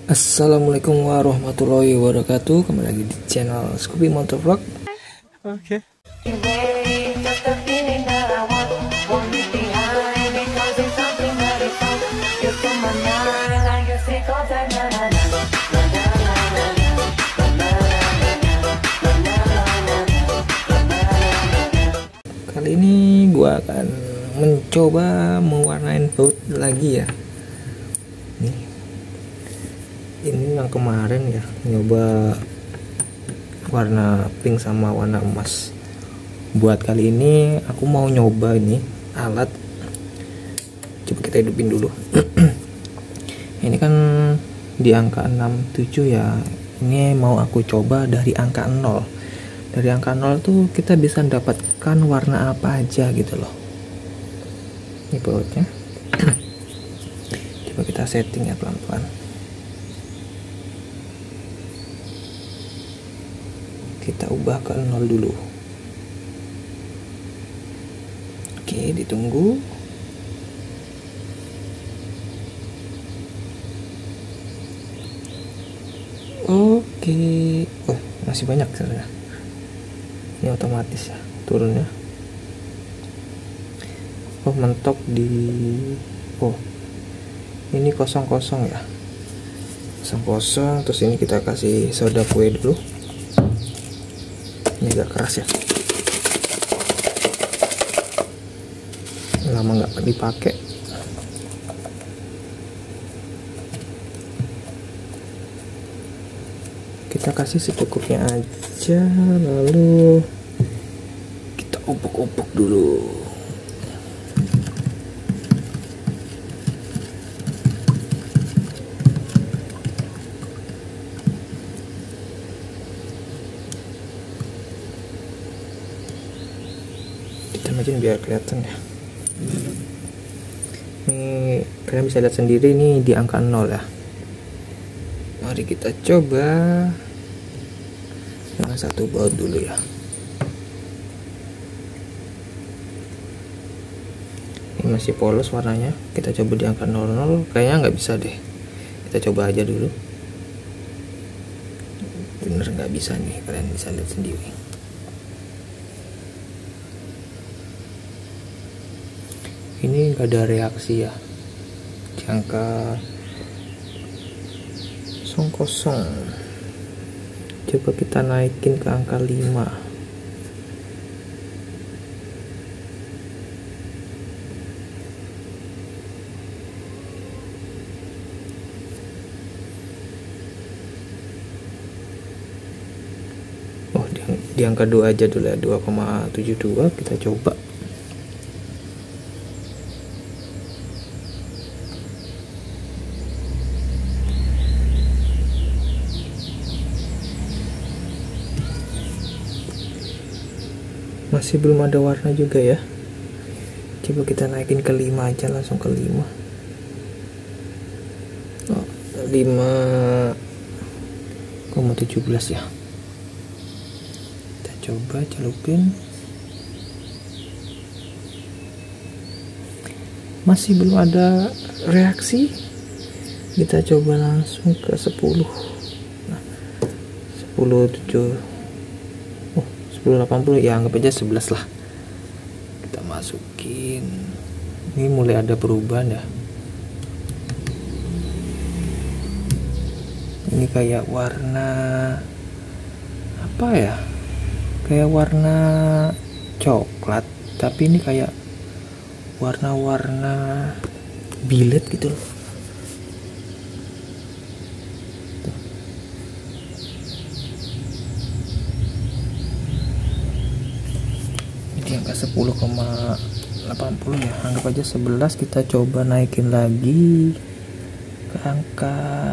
Assalamualaikum warahmatullahi wabarakatuh. Kembali lagi di channel Scoopy Motovlog. Oke. Kali ini gua akan mencoba mewarnain baut lagi ya. Nih. Ini yang kemarin ya, nyoba warna pink sama warna emas. Buat kali ini aku mau nyoba ini alat. Coba kita hidupin dulu. Ini kan di angka 67 ya. Ini mau aku coba dari angka 0. Dari angka 0 tuh kita bisa mendapatkan warna apa aja gitu loh. Ini bautnya. Coba kita setting ya pelan-pelan. Kita ubah ke 0 dulu. Oke, ditunggu. Oke. Oh, masih banyak sebenarnya. Ini otomatis ya turunnya. Oh, mentok di ini kosong ya. Kosong, terus ini kita kasih soda kue dulu. Ini agak keras ya, lama nggak dipakai. Kita kasih secukupnya aja, lalu kita ubuk-ubuk dulu. Macam biar kelihatan ya. Ini kalian bisa lihat sendiri, ini di angka 0 ya. Mari kita coba dengan satu baut dulu ya. Ini masih polos warnanya. Kita coba di angka 00. Kayaknya nggak bisa deh. Kita coba aja dulu. Bener nggak bisa nih, kalian bisa lihat sendiri. Ini nggak ada reaksi ya, di angka 0. Coba kita naikin ke angka 5. Oh, di angka 2 aja dulu ya, 2,72. Kita coba. Masih belum ada warna juga ya. Coba kita naikin ke 5 aja, langsung ke 5. Oh, 5,17 ya. Kita coba celupin. Masih belum ada reaksi. Kita coba langsung ke 10. Nah, 10,7. 10,80 ya, anggap aja 11 lah. Kita masukin. Ini mulai ada perubahan ya. Ini kayak warna apa ya? Kayak warna coklat, tapi ini kayak warna-warna bilet gitu loh. Angka 10,80 ya, anggap aja 11. Kita coba naikin lagi ke angka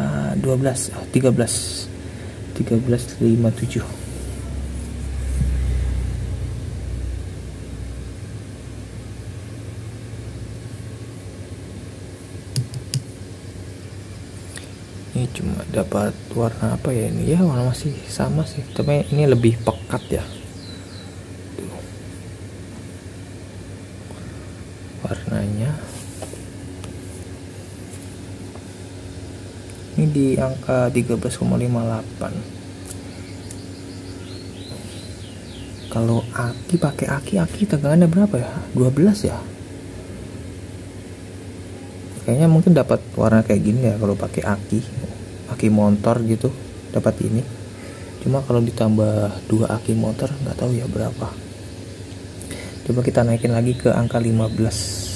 13,57. Ini cuma dapat warna apa ya ini ya, warna masih sama sih, tapi ini lebih pekat ya. Warnanya Ini di angka 13,58. Kalau aki pakai aki tegangannya berapa ya? 12 ya. Kayaknya mungkin dapat warna kayak gini ya kalau pakai aki motor gitu, dapat ini. Cuma kalau ditambah 2 aki motor nggak tahu ya berapa. Coba kita naikin lagi ke angka 15.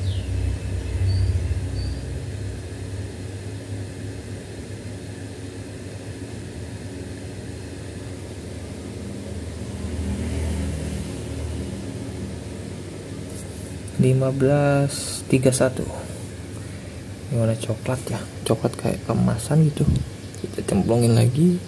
(15.31). Ini warna coklat ya, coklat kayak kemasan gitu. Kita cemplungin lagi.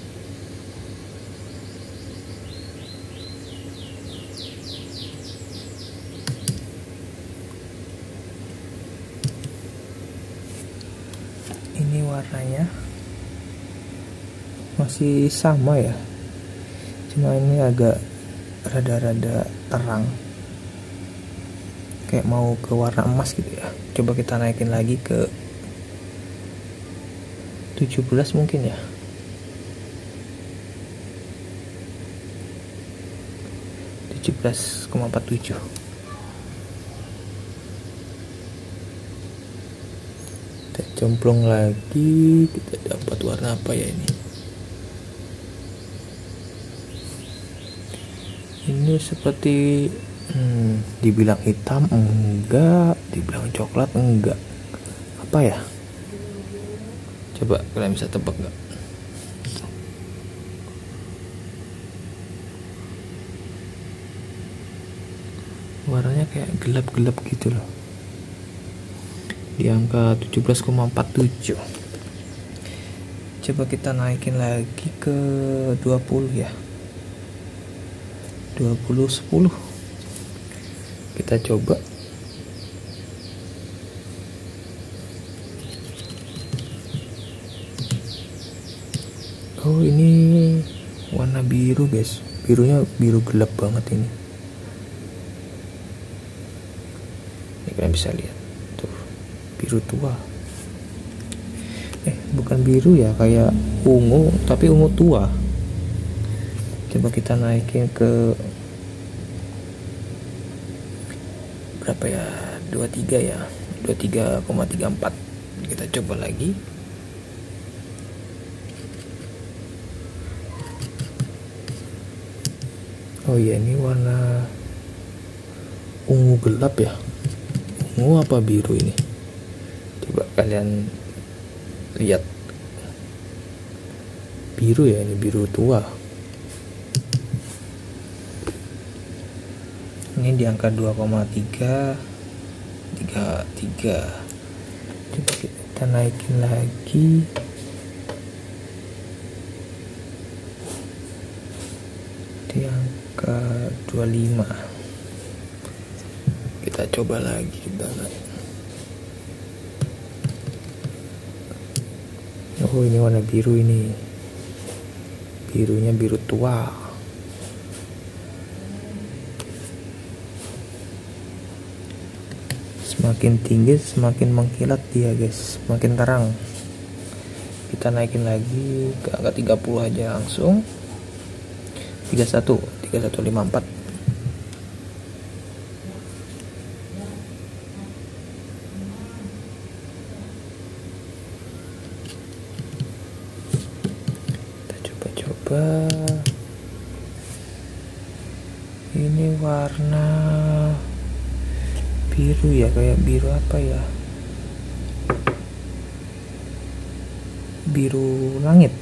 Ini warnanya masih sama ya, cuma ini agak rada-rada terang, kayak mau ke warna emas gitu ya. Coba kita naikin lagi ke 17 mungkin ya. (17,47). Kita cemplung lagi, kita dapat warna apa ya ini? Ini seperti dibilang hitam enggak, dibilang coklat enggak. Apa ya? Coba kalian bisa tebak nggak? Warnanya kayak gelap-gelap gitu loh. Di angka 17,47. Coba kita naikin lagi ke 20 ya. 20/10. Kita coba. Oh, ini warna biru guys. Birunya biru gelap banget ini. Ini kalian bisa lihat tuh, biru tua. Bukan biru ya, kayak ungu, tapi ungu tua. Coba kita naikin ke berapa ya? 23 ya. 23,34. Kita coba lagi. Oh iya, ini warna ungu gelap ya. Ungu apa biru ini? Coba kalian lihat. Biru ya, ini biru tua. Ini di angka 2,33. Coba kita naikin lagi. Di angka 25. Kita coba lagi, kita lihat. Oh, ini warna biru ini. Birunya biru tua. Semakin tinggi semakin mengkilat dia guys, semakin terang. Kita naikin lagi ke angka 30 aja langsung. 31,54. Kita coba. Ini warna biru ya, kayak biru apa ya? Biru langit.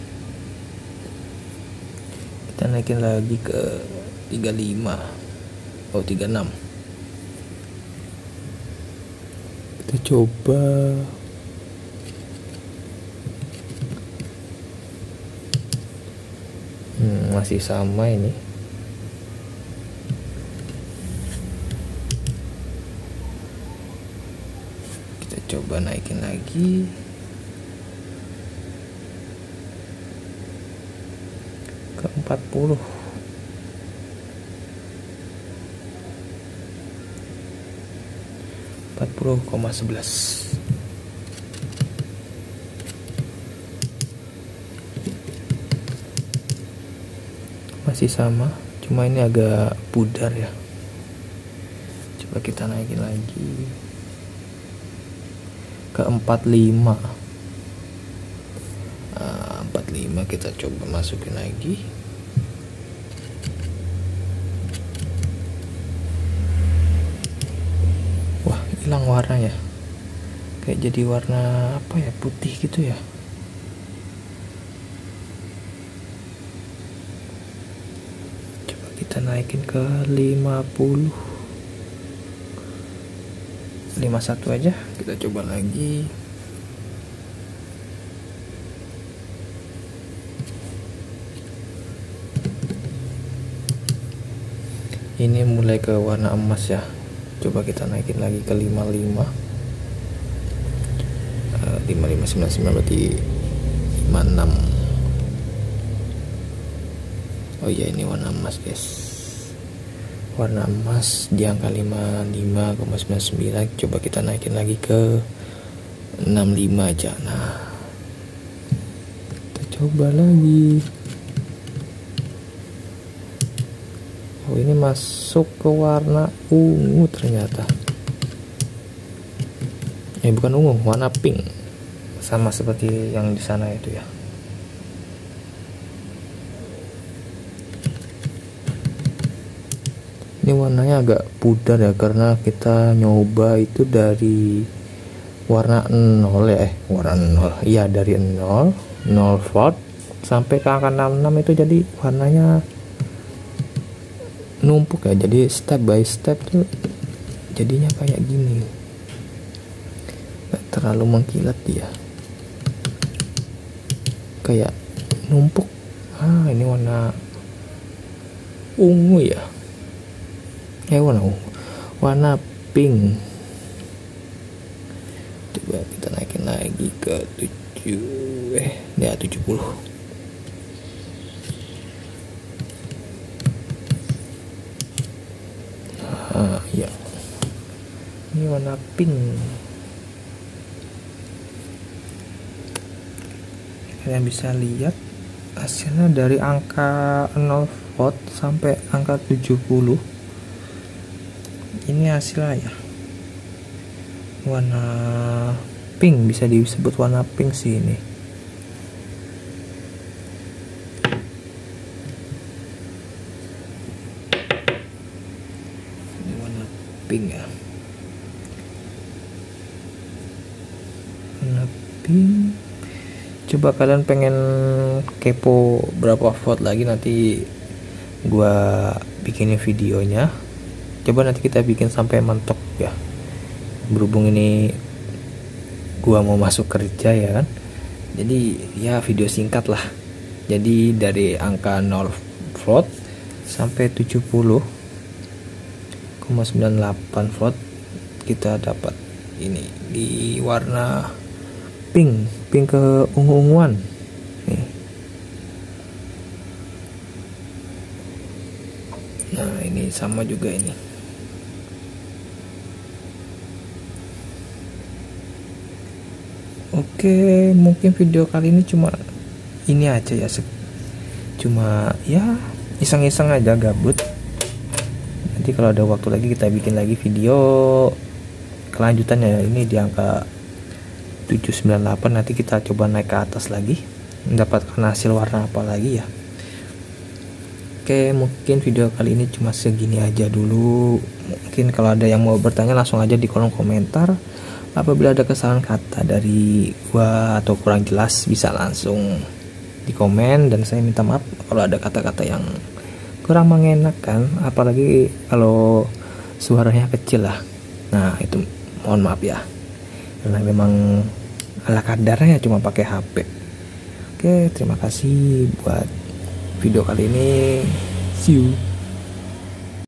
Kita naikin lagi ke 35. Oh, 36. Kita coba. Masih sama ini. Kita coba naikin lagi. Ke 40. 40,11. masih sama, cuma ini agak pudar ya. Coba kita naikin lagi ke 45. 45 kita coba masukin lagi. Wah, hilang warna ya, kayak jadi warna apa ya, putih gitu ya. Coba kita naikin ke 50, 51 aja. Kita coba lagi. Ini mulai ke warna emas ya. Coba kita naikin lagi ke 55. 55 99 berarti 56. Oh iya, ini warna emas guys. Warna emas di angka 55,99. Coba kita naikin lagi ke 65 aja. Nah, kita coba lagi. Oh, ini masuk ke warna ungu ternyata. Bukan ungu, warna pink. Sama seperti yang di sana itu ya. Ini warnanya agak pudar ya, karena kita nyoba itu dari warna 0 ya, warna 0. Iya, dari 0 volt sampai ke angka 66 itu jadi warnanya numpuk ya. Jadi step by step tuh jadinya kayak gini, nggak terlalu mengkilat dia, kayak numpuk. Ini warna ungu ya, warna ungu, warna pink. Coba kita naikin lagi ke 70. Ya, ini warna pink. Kalian bisa lihat hasilnya dari angka 0 volt sampai angka 70. Ini hasilnya ya, warna pink, bisa disebut warna pink sih ini. Pink ya, warna pink. Coba kalian pengen kepo berapa volt lagi, nanti gua bikinin videonya. Coba nanti kita bikin sampai mentok ya, berhubung ini gua mau masuk kerja ya kan. Jadi ya video singkat lah. Jadi dari angka 0 volt sampai 70,98 volt kita dapat ini di warna pink ke ungu-unguan nih. Nah, ini sama juga ini. Oke, mungkin video kali ini cuma ini aja ya, cuma ya iseng-iseng aja, gabut. Nanti kalau ada waktu lagi kita bikin lagi video kelanjutannya. Ini di angka 798, nanti kita coba naik ke atas lagi, mendapatkan hasil warna apa lagi ya. Oke, mungkin video kali ini cuma segini aja dulu. Mungkin kalau ada yang mau bertanya langsung aja di kolom komentar. Apabila ada kesalahan kata dari gua atau kurang jelas, bisa langsung di komen, dan saya minta maaf kalau ada kata-kata yang kurang mengenakan, apalagi kalau suaranya kecil lah. Nah, itu mohon maaf ya, karena memang ala kadarnya cuma pakai HP. Oke, terima kasih buat video kali ini. See you.